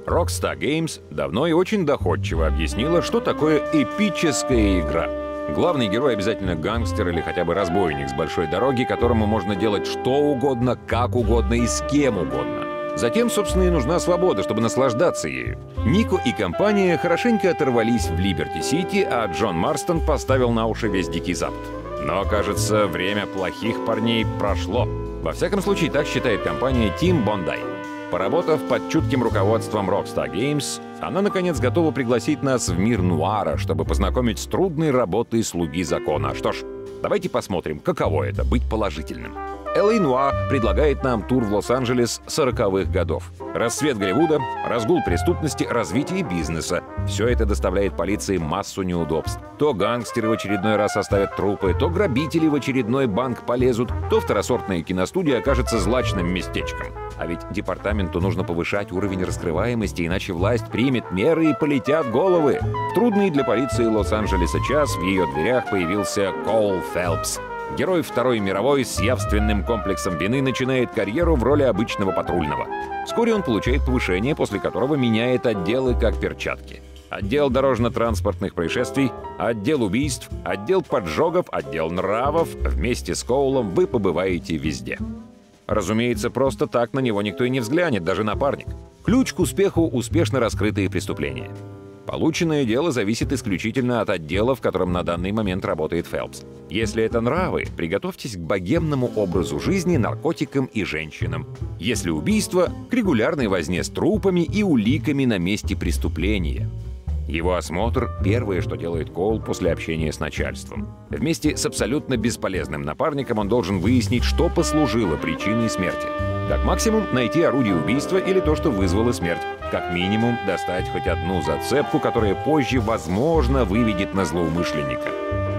Rockstar Games давно и очень доходчиво объяснила, что такое эпическая игра. Главный герой обязательно гангстер или хотя бы разбойник с большой дороги, которому можно делать что угодно, как угодно и с кем угодно. Затем, собственно, и нужна свобода, чтобы наслаждаться ею. Нико и компания хорошенько оторвались в Либерти-Сити, а Джон Марстон поставил на уши весь Дикий Запад. Но, кажется, время плохих парней прошло. Во всяком случае, так считает компания Team Bondi. Поработав под чутким руководством Rockstar Games, она, наконец, готова пригласить нас в мир нуара, чтобы познакомить с трудной работой слуги закона. Что ж, давайте посмотрим, каково это — быть положительным. L.A. Noire предлагает нам тур в Лос-Анджелес 40-х годов. Расцвет Голливуда, разгул преступности, развитие бизнеса — все это доставляет полиции массу неудобств. То гангстеры в очередной раз оставят трупы, то грабители в очередной банк полезут, то второсортная киностудия окажется злачным местечком. А ведь департаменту нужно повышать уровень раскрываемости, иначе власть примет меры и полетят головы. В трудный для полиции Лос-Анджелеса час в ее дверях появился Коул Фелпс. Герой Второй мировой с явственным комплексом вины начинает карьеру в роли обычного патрульного. Вскоре он получает повышение, после которого меняет отделы как перчатки. Отдел дорожно-транспортных происшествий, отдел убийств, отдел поджогов, отдел нравов. Вместе с Коулом вы побываете везде. Разумеется, просто так на него никто и не взглянет, даже напарник. Ключ к успеху — успешно раскрытые преступления. Полученное дело зависит исключительно от отдела, в котором на данный момент работает Фелпс. Если это нравы, приготовьтесь к богемному образу жизни, наркотикам и женщинам. Если убийство — к регулярной возне с трупами и уликами на месте преступления. Его осмотр — первое, что делает Коул после общения с начальством. Вместе с абсолютно бесполезным напарником он должен выяснить, что послужило причиной смерти. Как максимум найти орудие убийства или то, что вызвало смерть. Как минимум достать хоть одну зацепку, которая позже, возможно, выведет на злоумышленника.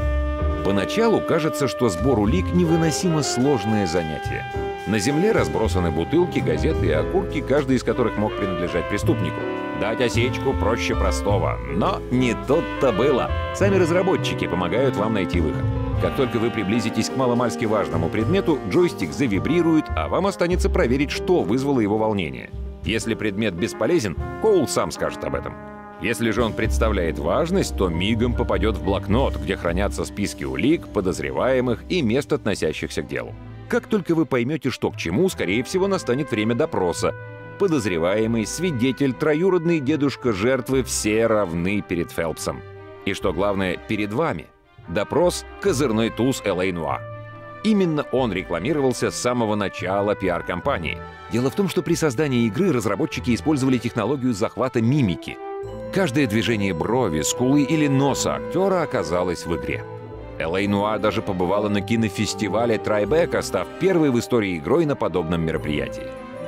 Поначалу кажется, что сбор улик — невыносимо сложное занятие. На земле разбросаны бутылки, газеты и окурки, каждый из которых мог принадлежать преступнику. Дать осечку проще простого. Но не тут-то было. Сами разработчики помогают вам найти выход. Как только вы приблизитесь к маломальски важному предмету, джойстик завибрирует, а вам останется проверить, что вызвало его волнение. Если предмет бесполезен, Коул сам скажет об этом. Если же он представляет важность, то мигом попадет в блокнот, где хранятся списки улик, подозреваемых и мест, относящихся к делу. Как только вы поймете, что к чему, скорее всего, настанет время допроса. Подозреваемый, свидетель, троюродный дедушка жертвы — все равны перед Фелпсом. И что главное, перед вами. Допрос — козырной туз L.A. Noire. Именно он рекламировался с самого начала пиар-компании. Дело в том, что при создании игры разработчики использовали технологию захвата мимики. Каждое движение брови, скулы или носа актера оказалось в игре. L.A. Noire даже побывала на кинофестивале Трайбека, став первой в истории игрой на подобном мероприятии.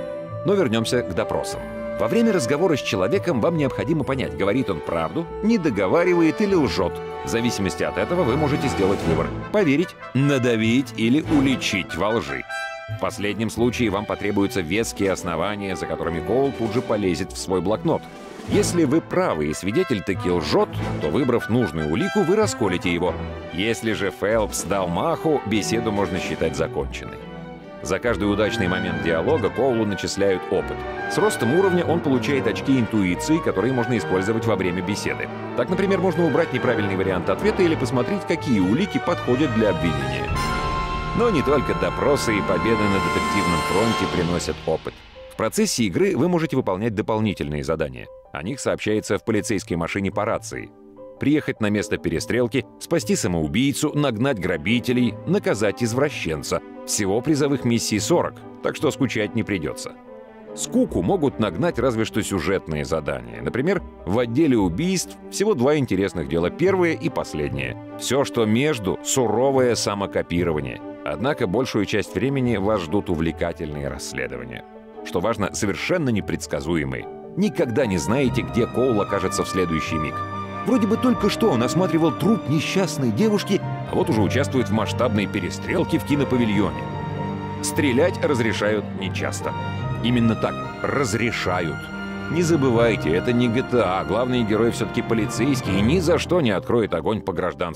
Но вернемся к допросам. Во время разговора с человеком вам необходимо понять, говорит он правду, не договаривает или лжет. В зависимости от этого вы можете сделать выбор — поверить, надавить или уличить во лжи. В последнем случае вам потребуются веские основания, за которыми Коул тут же полезет в свой блокнот. Если вы правы и свидетель таки лжет, то, выбрав нужную улику, вы расколете его. Если же Фелпс дал маху, беседу можно считать законченной. За каждый удачный момент диалога Коулу начисляют опыт. С ростом уровня он получает очки интуиции, которые можно использовать во время беседы. Так, например, можно убрать неправильный вариант ответа или посмотреть, какие улики подходят для обвинения. Но не только допросы и победы на детективном фронте приносят опыт. В процессе игры вы можете выполнять дополнительные задания. О них сообщается в полицейской машине по рации. Приехать на место перестрелки, спасти самоубийцу, нагнать грабителей, наказать извращенца. Всего призовых миссий 40, так что скучать не придется. Скуку могут нагнать разве что сюжетные задания. Например, в отделе убийств всего 2 интересных дела, первое и последнее. Все, что между — суровое самокопирование. Однако большую часть времени вас ждут увлекательные расследования. Что важно, совершенно непредсказуемые. Никогда не знаете, где Коул окажется в следующий миг. Вроде бы только что он осматривал труп несчастной девушки, а вот уже участвует в масштабной перестрелке в кинопавильоне. Стрелять разрешают нечасто. Именно так — разрешают. Не забывайте, это не GTA, главный герой все-таки полицейский и ни за что не откроет огонь по гражданским.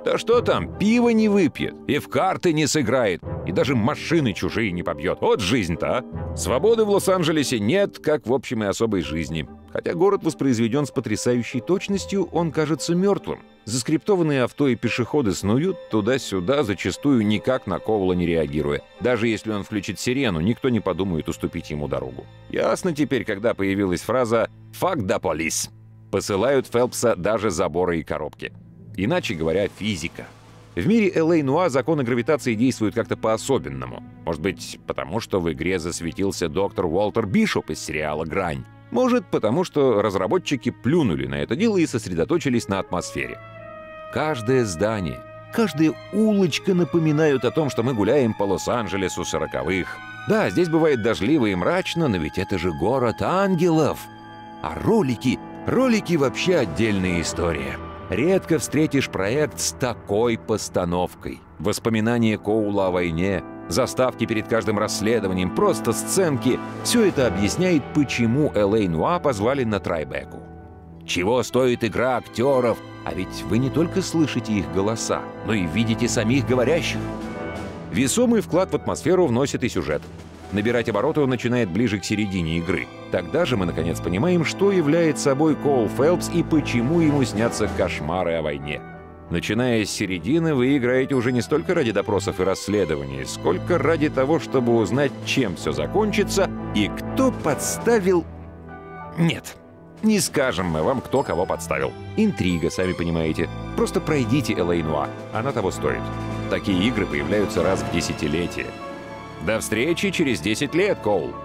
Да что там, пиво не выпьет, и в карты не сыграет, и даже машины чужие не побьет. Вот жизнь-то, а! Свободы в Лос-Анджелесе нет, как в общем и особой жизни. Хотя город воспроизведен с потрясающей точностью, он кажется мертвым. Заскриптованные авто и пешеходы снуют туда-сюда, зачастую никак на Коула не реагируя. Даже если он включит сирену, никто не подумает уступить ему дорогу. Ясно теперь, когда появилась фраза «Fuck the police». Посылают Фелпса даже заборы и коробки. Иначе говоря, физика. В мире Л.А. Нуа законы гравитации действуют как-то по-особенному. Может быть, потому что в игре засветился доктор Уолтер Бишоп из сериала «Грань». Может, потому что разработчики плюнули на это дело и сосредоточились на атмосфере. Каждое здание, каждая улочка напоминают о том, что мы гуляем по Лос-Анджелесу 40-х. Да, здесь бывает дождливо и мрачно, но ведь это же город ангелов. А ролики вообще отдельная история. Редко встретишь проект с такой постановкой. Воспоминания Коула о войне, заставки перед каждым расследованием, просто сценки — все это объясняет, почему Л.А. Нуа позвали на Трайбеку. Чего стоит игра актеров? А ведь вы не только слышите их голоса, но и видите самих говорящих. Весомый вклад в атмосферу вносит и сюжет. Набирать обороты он начинает ближе к середине игры. Тогда же мы наконец понимаем, что является собой Коул Фелпс и почему ему снятся кошмары о войне. Начиная с середины, вы играете уже не столько ради допросов и расследований, сколько ради того, чтобы узнать, чем все закончится и кто подставил... Нет, не скажем мы вам, кто кого подставил. Интрига, сами понимаете. Просто пройдите Л.А. Нуа, она того стоит. Такие игры появляются раз в десятилетие. До встречи через 10 лет, Коул!